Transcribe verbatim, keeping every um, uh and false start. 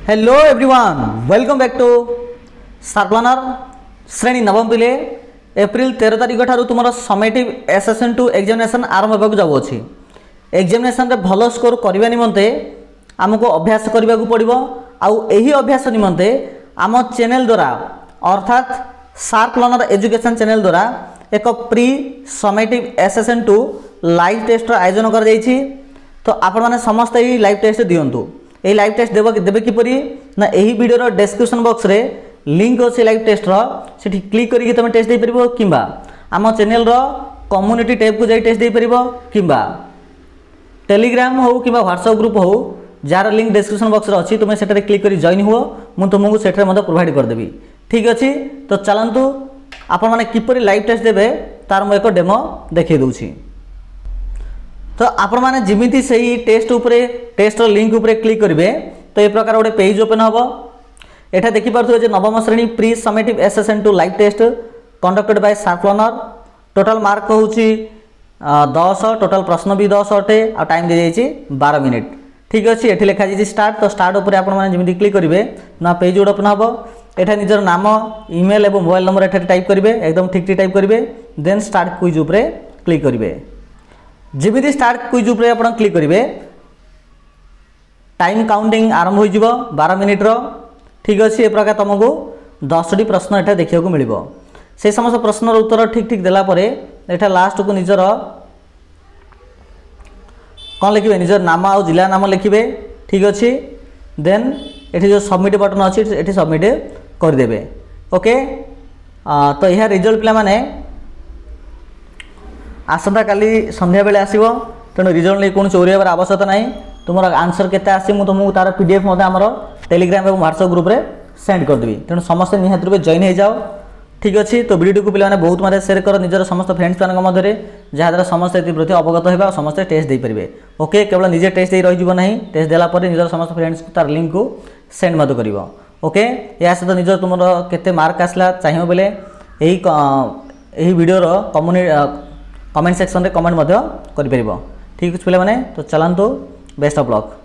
Hello everyone, welcome back to Star Planner श्रेणी नवम पिले एप्रिल तेरह तारिख ठारू तुम समेटिव एसेसन टू एग्जामिनेशन आरंभ होगा जाऊँगी। एग्जामिनेशन रे भल स्कोर करने निमंते आमको अभ्यास करने को पड़ो। आउ यही अभ्यास निमंते आम चैनल द्वारा अर्थात स्टार प्लानर एजुकेशन चैनल द्वारा एक pre summative assessment two live test आयोजन कर जाइछि। तो आपण माने समस्त यही लाइव टेस्ट दियंतु। यही लाइव टेस्ट देव देवे किपरि ना यही वीडियो डिस्क्रिप्शन बॉक्स रे लिंक अच्छे लाइव टेस्ट री क्लिक करके तुम टेस्ट दे परिबो किंबा आम चैनल रो कम्युनिटी टैब को जाई टेस्ट दे परिबो किंबा टेलीग्राम हो कि व्हाट्सएप ग्रुप हो जार लिंक डिस्क्रिप्शन बॉक्स रे अछि तुम सेटारे क्लिक करी जॉइन हुओ मु तुमको सेठारे मते प्रोवाइड कर देबी। ठीक अछि, तो चलंतु आपण माने किपरि लाइव टेस्ट देबे तार मु एक डेमो देखै दउछि। तो आपण माने जिमिति सही टेस्ट उपरे टेस्ट लिंक उपरे क्लिक करेंगे तो ये प्रकार गोटे पेज ओपन हम। एटा देखि पारथुबे जे नवम श्रेणी pre summative assessment two live test conducted by Star Planner. Total mark होउछि दस, टोटल प्रश्न भी दस अटे आ टाइम दे जाइछि बारह मिनिट। ठीक अछि, एठी लिखा जाइछि स्टार्ट। तो स्टार्ट उपरे आपण माने जिमिति क्लिक करेंगे ना पेज ओपन हम। एठा निजर नाम, ईमेल एवं मोबाइल नंबर एठा टाइप करेंगे, एकदम ठीक ठीक टाइप करेंगे। देन स्टार्ट क्विज उपरे क्लिक करेंगे। जिमिति स्टार्ट क्विज उपरे आपण क्लिक करेंगे टाइम काउंटिंग आरंभ हो बारह मिनिट रो। ठीक अच्छे, ए प्रकार तुमको दस टी प्रश्न एटा देखा मिल से समस्त प्रश्नर उत्तर ठीक ठीक देलापर एटा लास्ट को निजर कौन लिखे निजर नाम आ जिला नाम लिखे। ठीक अच्छे, देन ये जो सबमिट बटन अच्छी ये सबमिट करदे। ओके, आ, तो यह रिजल्ट पिला माने आसंता काली संध्या बेले आसीबो। तेणु रिजल्ट नहीं कौन चोरी होबार आवश्यकता नहीं। तुम आंसर केते आसी मु तुमको तार पीडीएफ मते हमर टेलीग्राम और व्हाट्सएप ग्रुप रे सेंड कर देबी। तेणु समस्त निहात रूपे जॉइन हो जाओ। ठीक अच्छे, तो वीडियो को पिलाने बहुत मात्रा शेयर कर निजर समस्त फ्रेंड्स मान मध्य जहाँद्वारा समस्त ए प्रति अवगत होगा समस्त टेस्ट दे पारे। ओके, केवल निजे टेस्ट दे रही ना, टेस्ट देला पर निजर समस्त फ्रेंड्स को तार लिंक को सेंड मत कर। ओके, या सहित निजर तुम केते मार्क आसला चाहिए बोले यही वीडियोर कम्युनिटी कमेंट सेक्शन रे कमेंट मध्य करि परिबो। ठीक अछि पिला माने, तो चलंतु बेस्ट ऑफ लक।